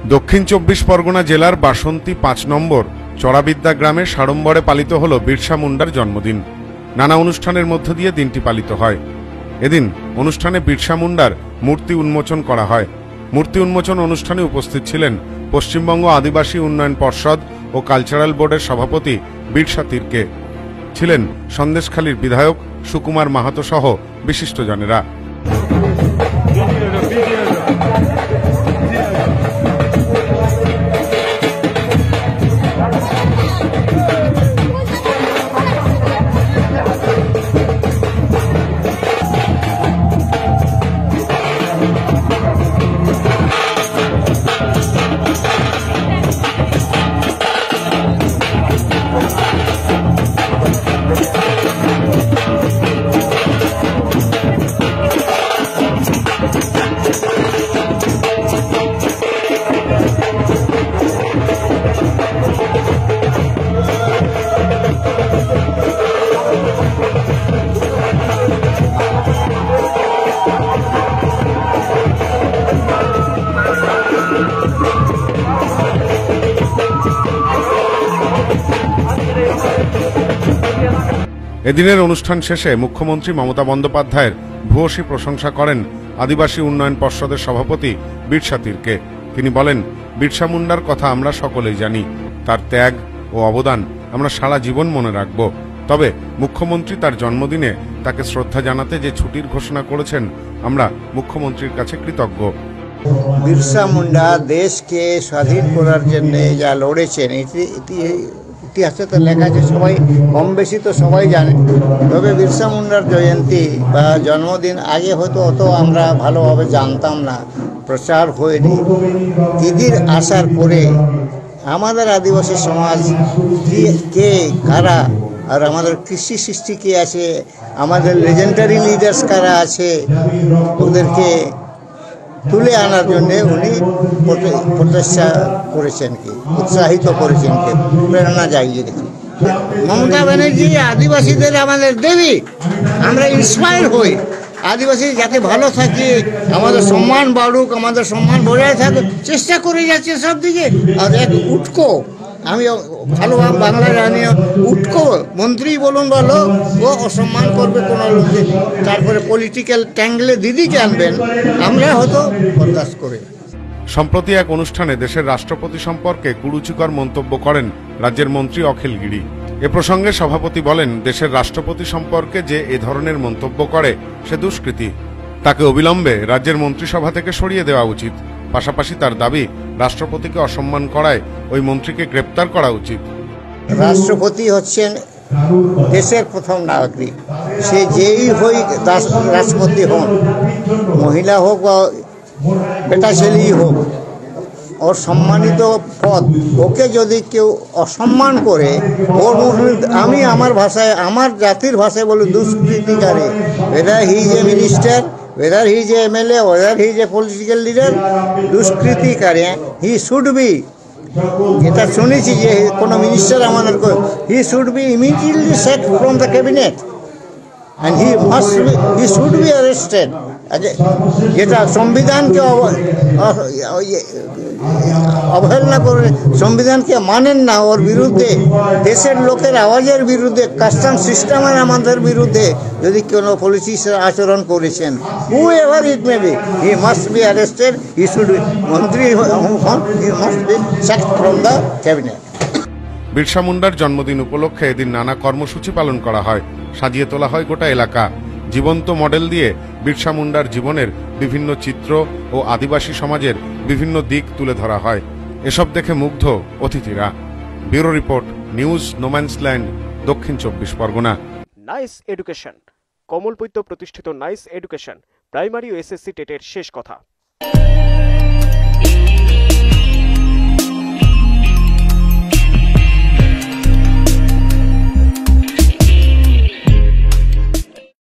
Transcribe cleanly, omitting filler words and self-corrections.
দক্ষিণ ২৪ পরগনা জেলার বাসন্তী ৫ নম্বর চড়াবিদ্যা গ্রামে সাড়ম্বরে পালিত হল বিরসা মুন্ডার জন্মদিন। নানা অনুষ্ঠানের মধ্য দিয়ে দিনটি পালিত হয়। এদিন অনুষ্ঠানে বিরসা মুন্ডার মূর্তি উন্মোচন করা হয়। মূর্তি উন্মোচন অনুষ্ঠানে উপস্থিত ছিলেন পশ্চিমবঙ্গ আদিবাসী উন্নয়ন পর্ষদ ও কালচারাল বোর্ডের সভাপতি বিরসা তির্কে, ছিলেন সন্দেশখালীর বিধায়ক সুকুমার মাহাতো সহ বিশিষ্টজনেরা। এদিনের অনুষ্ঠান শেষে মুখ্যমন্ত্রী মমতা বন্দ্যোপাধ্যায়ের ভূয়সী প্রশংসা করেন আদিবাসী উন্নয়ন পর্ষদের সভাপতি বিরসা তির্কে। তিনি বলেন, বিরসা মুন্ডার কথা আমরা সকলেই জানি, তার ত্যাগ ও অবদান আমরা সারা জীবন মনে রাখব। তবে মুখ্যমন্ত্রী তার জন্মদিনে তাকে শ্রদ্ধা জানাতে যে ছুটির ঘোষণা করেছেন, আমরা মুখ্যমন্ত্রীর কাছে কৃতজ্ঞ। বিরসা মুন্ডা দেশকে স্বাধীন করার জন্য যা লড়েছেন ইতিহাসে তো লেখা আছে, সবাই কম বেশি তো সবাই জানে। তবে বিরসা মুন্ডার জয়ন্তী বা জন্মদিন আগে হয়তো অত আমরা ভালোভাবে জানতাম না, প্রচার হয়নি। দিদির আসার পরে আমাদের আদিবাসী সমাজ কে কারা আর আমাদের কৃষি সৃষ্টি কে আছে, আমাদের লেজেন্ডারি লিডার্স কারা আছে, ওদেরকে তুলে আনার জন্য উনি প্রচেষ্টা করেছেন, কি উৎসাহিত করেছেন, কি প্রেরণা জাগিয়ে গেছেন। মমতা ব্যানার্জি আদিবাসীদের আমাদের দেবী, আমরা ইন্সপায়ার হই। আদিবাসী যাতে ভালো থাকে, আমাদের সম্মান বাড়ুক, আমাদের সম্মান বজায় থাকুক, চেষ্টা করে যাচ্ছে সব দিকে। আর এক উটকো, আমি ভালোভাবে বাংলায় জানি, উটকো মন্ত্রী বলুন বা লোক, ও অসম্মান করবে কোনো লোককে, তারপরে পলিটিক্যাল ট্যাঙ্গলে দিদিকে আনবেন, আমরা হয়তো বরদাস্ত করে। সম্প্রতি এক অনুষ্ঠানে দেশের রাষ্ট্রপতি সম্পর্কে কুরুচিকর মন্তব্য করেন রাজ্যের মন্ত্রী অখিল গিরি। এ প্রসঙ্গে সভাপতি বলেন, দেশের রাষ্ট্রপতি সম্পর্কে যে এ ধরনের মন্তব্য করে সে দুষ্কৃতী, তাকে অবিলম্বে রাজ্যের মন্ত্রিসভা থেকে সরিয়ে দেওয়া উচিত। পাশাপাশি তার দাবি, রাষ্ট্রপতিকে অসম্মান করায় ওই মন্ত্রীকে গ্রেপ্তার করা উচিত। রাষ্ট্রপতি হচ্ছেন দেশের প্রথম নাগরিক, সে যেই হই রাষ্ট্রপতি হন, মহিলা হোক বা বেটা ছেলেই হোক, ওর সম্মানিত পদ, ওকে যদি কেউ অসম্মান করে, ওর আমি আমার ভাষায়, আমার জাতির ভাষায় বলি দুষ্কৃতিকারী। whether he is a minister, whether he is a MLA, whether he is a political leader, দুষ্কৃতিকারী he should be, যেটা শুনেছি যে কোনো মিনিস্টার আমাদের, he should be immediately sacked from the cabinet and he should be arrested. যেটা সংবিধানকে অবহেলনা করে, সংবিধানকে মানেন না, ওর বিরুদ্ধে, দেশের লোকের আওয়াজের বিরুদ্ধে, কাস্টম সিস্টেমের আমাদের বিরুদ্ধে যদি কোনো পলিটিশিয়ান আচরণ করেছেন, whoever it may be, he must be arrested, he should be, মন্ত্রী হন, he must be sacked from the cabinet. Birsa মুন্ডার জন্মদিন উপলক্ষে এদিন নানা কর্মসূচি পালন করা হয়, সাজিয়ে তোলা হয় গোটা এলাকা। জীবন্ত মডেল দিয়ে বিরসা মুন্ডার জীবনের বিভিন্ন চিত্র ও আদিবাসী সমাজের বিভিন্ন দিক তুলে ধরা হয়। এসব দেখে মুগ্ধ অতিথিরা। Bureau report, news no man's land, Dakshin ২৪ Pargana. Nice education, কমলপৈত্য প্রতিষ্ঠিত নাইস এডুকেশন, প্রাইমারি ও এসএসসি টেটের শেষ কথা।